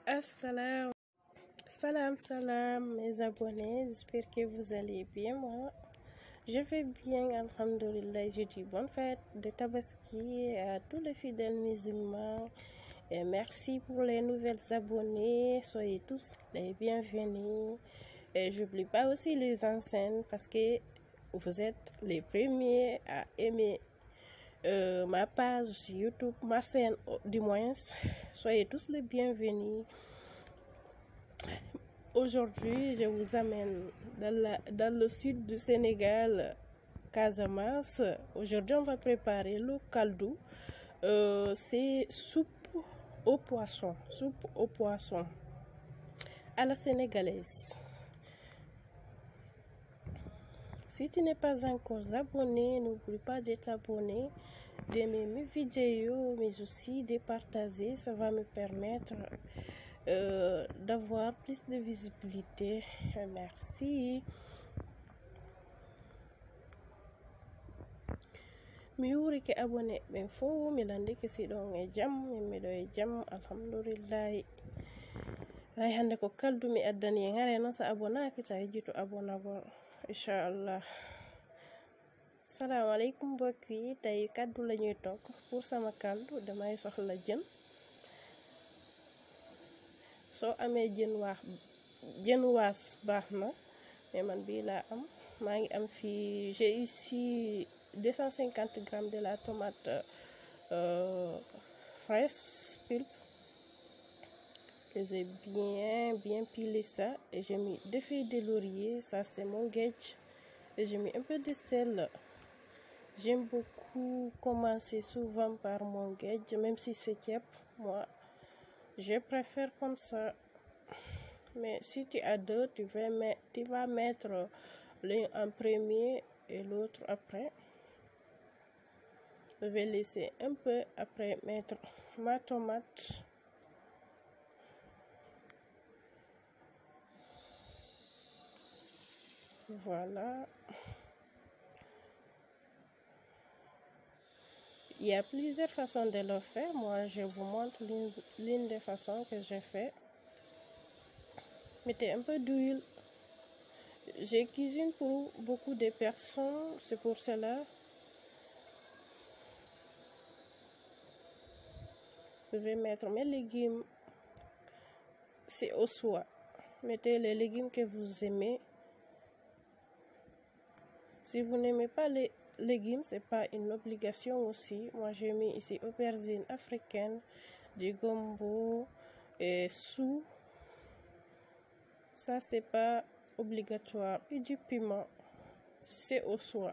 Assalam, salam mes abonnés, j'espère que vous allez bien. Moi, je vais bien, alhamdoulilah. Je dis bonne fête de Tabaski à tous les fidèles musulmans et merci pour les nouvelles abonnés. Soyez tous les bienvenus. Et j'oublie pas aussi les anciennes parce que vous êtes les premiers à aimer ma page YouTube, ma chaîne du moins. Soyez tous les bienvenus. Aujourd'hui, je vous amène dans le sud du Sénégal, Casamance. Aujourd'hui, on va préparer le kaldou. C'est soupe au poisson. Soupe au poisson à la sénégalaise. Si tu n'es pas encore abonné, n'oublie pas de t'abonner, d'aimer mes vidéos, mais aussi de partager. Ça va me permettre d'avoir plus de visibilité. Merci. Mi wuri ke abonné ɓen fo mi landi ke siɗon e jam min miɗo e jam alhamdulillahi. Ray hande ko kaldu mi addani en hare noon sa abonaki ta hejjito abonagol inchallah. Assalamu alaikum mbokk yi, tey kaddu la ñuy togg pour sama kaldu. Damay soxla jën. Soo amee jën waas baax na, mais man bii laa am. Maa ngi am fii, j'ai ici 250 grammes de la tomate fraîche pulpe que j'ai bien pilé ça, et j'ai mis 2 feuilles de laurier, ça c'est mon guedj, et j'ai mis un peu de sel. J'aime beaucoup commencer souvent par mon guedj, même si c'est tiep, moi je préfère comme ça. Mais si tu as deux, tu vas mettre l'un en premier et l'autre après. Je vais laisser un peu après mettre ma tomate. Voilà. Il y a plusieurs façons de le faire. Moi, je vous montre l'une des façons que j'ai fait. Mettez un peu d'huile. Je cuisine pour beaucoup de personnes, c'est pour cela. Je vais mettre mes légumes. C'est au choix. Mettez les légumes que vous aimez. Si vous n'aimez pas les légumes, c'est pas une obligation aussi. Moi, j'ai mis ici aubergine africaine, du gombo et sous. Ça, c'est pas obligatoire. Et du piment, c'est au choix.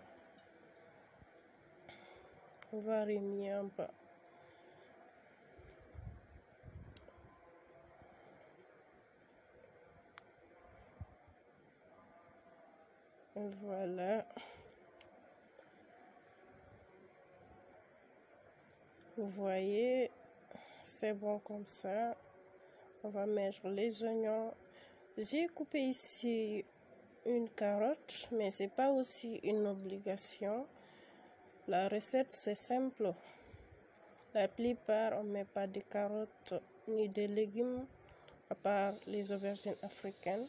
On va remuer un peu. Voilà. Vous voyez, c'est bon comme ça. On va mettre les oignons. J'ai coupé ici une carotte, mais c'est pas aussi une obligation. La recette c'est simple. La plupart on met pas de carottes ni de légumes à part les aubergines africaines.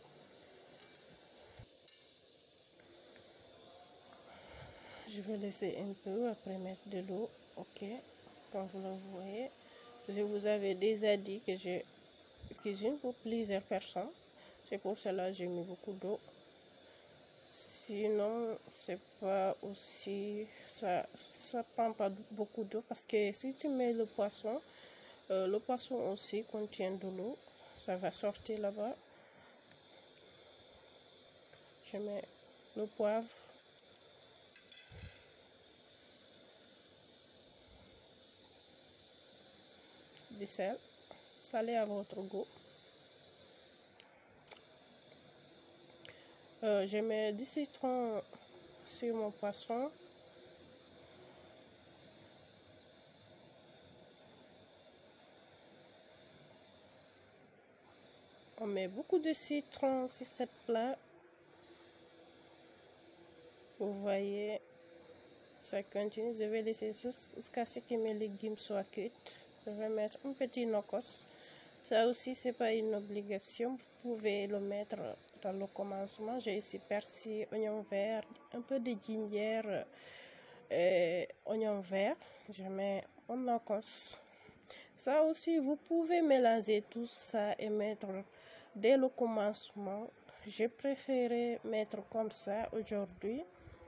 Je vais laisser un peu après mettre de l'eau. Ok, comme vous le voyez, je vous avais déjà dit que je cuisine pour plusieurs personnes. C'est pour cela que j'ai mis beaucoup d'eau. Sinon, c'est pas aussi ça prend pas beaucoup d'eau parce que si tu mets le poisson aussi contient de l'eau. Ça va sortir là-bas. Je mets le poivre. Du sel, salé à votre goût. Je mets du citron sur mon poisson. On met beaucoup de citron sur cette plat. Vous voyez, ça continue. Je vais laisser jusqu'à ce que mes légumes soient cuits. Je vais mettre un petit nokos Ça aussi, c'est pas une obligation. Vous pouvez le mettre dans le commencement. J'ai ici persil, oignon vert, un peu de ginger et oignon vert. Je mets mon nokos. Ça aussi, vous pouvez mélanger tout ça et mettre dès le commencement. J'ai préféré mettre comme ça aujourd'hui.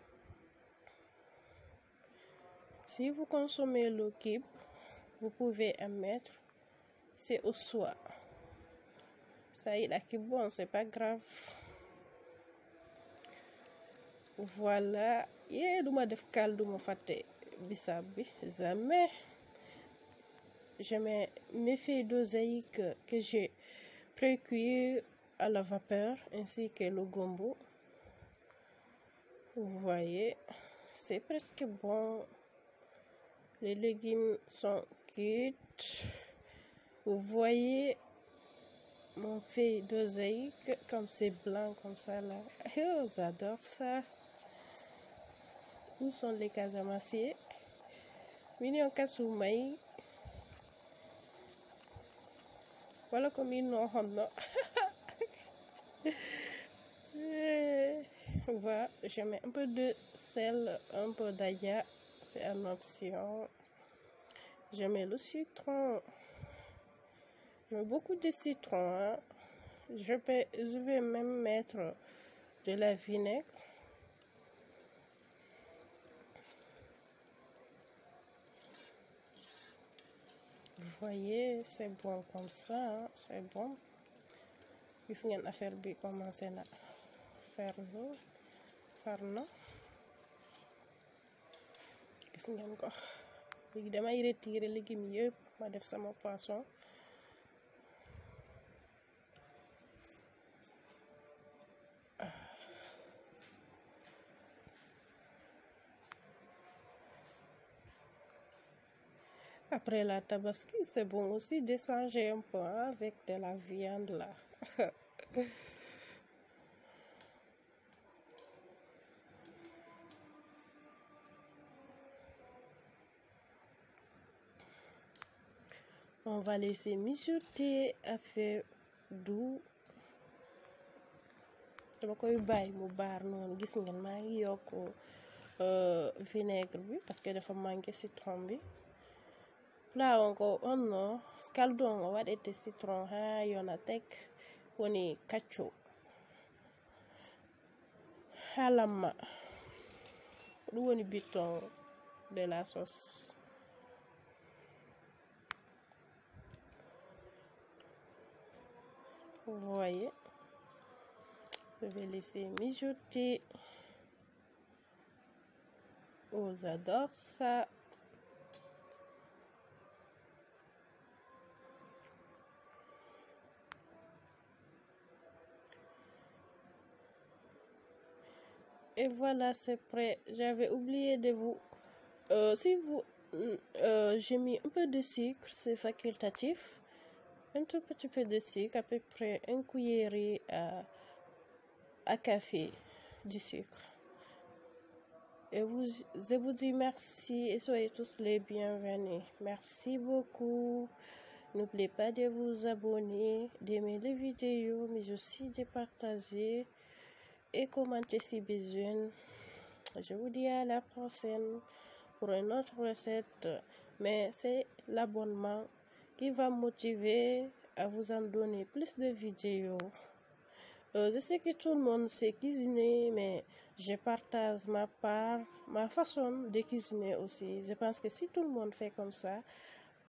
Si vous consommez le kib, vous pouvez en mettre. C'est au choix. Ça il a qui bon, c'est pas grave. Voilà. Duma def caldo mo faté bissap bi. Jamais. Je mets mes feuilles d'oseille que j'ai précuit à la vapeur ainsi que le gombo. Vous voyez, c'est presque bon. Les légumes sont cuits. Vous voyez mon feuille d'oseille comme c'est blanc comme ça là. Oh, j'adore ça. Où sont les casamassiers? Mignon kasumai. Voilà comme ils n'ont pas. Voilà, je mets un peu de sel, un peu d'ail, c'est une option. Je mets le citron. Je mets beaucoup de citron. Hein. Je vais même mettre de la vinaigre. Vous voyez, c'est bon comme ça, hein. C'est bon. Gis ngeen affaire bi commencé na faire farna. Gis ngeen ko. Léegi damay retirer légumes yëpp ma def sama poisson. Après la tabaski, c'est bon aussi de changer un peu hein, avec de la viande là. On va laisser mijoter à feu doux. Dama koy bàyyi mu baar noonu gis ngeen maa ngi yokk vinaigre bi parce que dafa manqué citron bi. Plat onko onno kaldu ongo waɗete citron ha yona tek woni kacco ha lamma ɗum woni biton de la sauce. Vous voyez, je vais laisser mijoter. Oh, j'adore ça. Et voilà, c'est prêt. J'avais oublié de vous... j'ai mis un peu de sucre, c'est facultatif. Un tout petit peu de sucre, à peu près une cuillerée à café du sucre. Et je vous dis merci et soyez tous les bienvenus. Merci beaucoup. N'oubliez pas de vous abonner, d'aimer les vidéos, mais aussi de partager et commenter si besoin. Je vous dis à la prochaine pour une autre recette. Mais c'est l'abonnement qui va me motiver à vous en donner plus de vidéos. Je sais que tout le monde sait cuisiner, mais je partage ma façon de cuisiner aussi. Je pense que si tout le monde fait comme ça,